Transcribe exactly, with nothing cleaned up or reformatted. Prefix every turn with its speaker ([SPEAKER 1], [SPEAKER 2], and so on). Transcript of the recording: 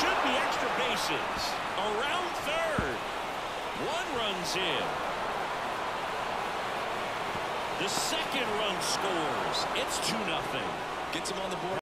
[SPEAKER 1] should be extra bases. Around third. One run's in. The second run scores. It's two nothing.
[SPEAKER 2] Gets him on the board.